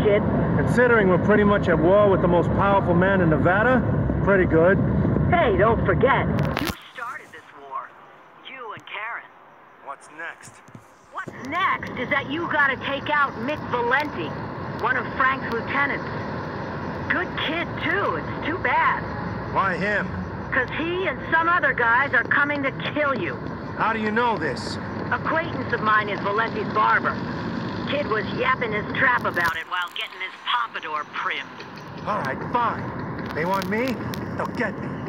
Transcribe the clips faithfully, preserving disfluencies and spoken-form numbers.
kid. Considering we're pretty much at war with the most powerful man in Nevada, pretty good. Hey, don't forget, you started this war. You and Karen. What's next? What's next is that you gotta take out Mick Valenti, one of Frank's lieutenants. Good kid, too. It's too bad. Why him? Because he and some other guys are coming to kill you. How do you know this? Acquaintance of mine is Valenti's barber. Kid was yapping his trap about it while getting his pompadour primed. All right, fine. They want me, they'll get me.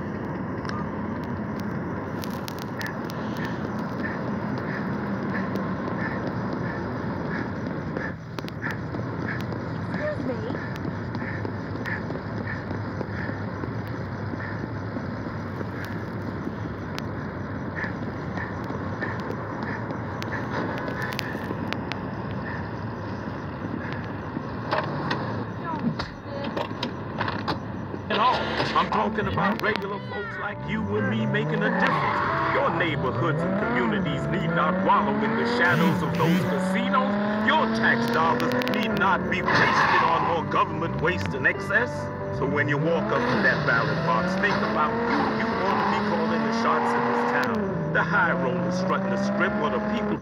I'm talking about regular folks like you and me making a difference. Your neighborhoods and communities need not wallow in the shadows of those casinos. Your tax dollars need not be wasted on more government waste and excess. So when you walk up to that ballot box, think about who you want to be calling the shots in this town. The high rollers strutting the strip or the people...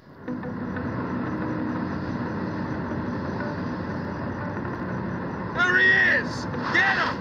There he is! Get him!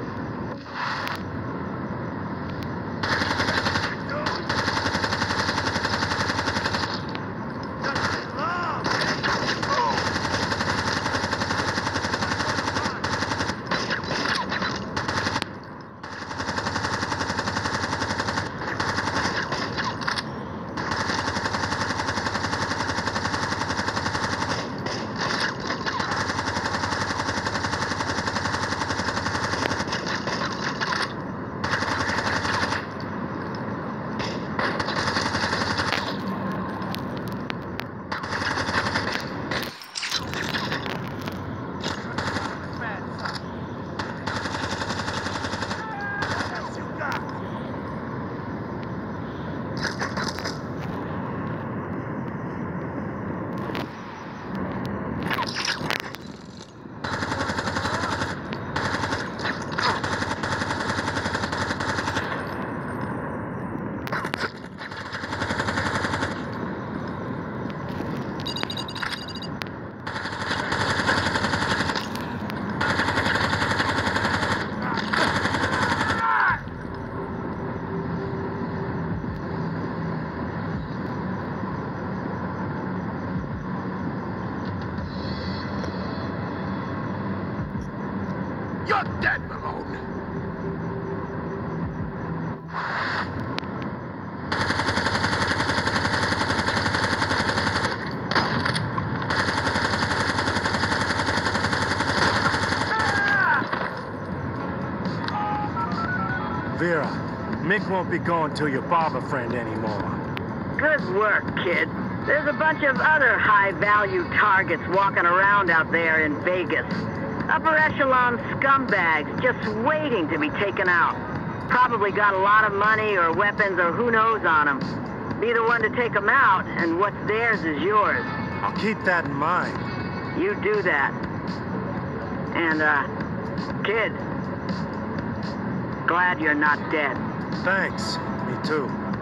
You're dead, Malone! Vera, Mick won't be going to your barber friend anymore. Good work, kid. There's a bunch of other high-value targets walking around out there in Vegas. Upper echelon scumbags just waiting to be taken out. Probably got a lot of money or weapons or who knows on them. Be the one to take them out, and what's theirs is yours. I'll keep that in mind. You do that. And, uh, kid, glad you're not dead. Thanks. Me too.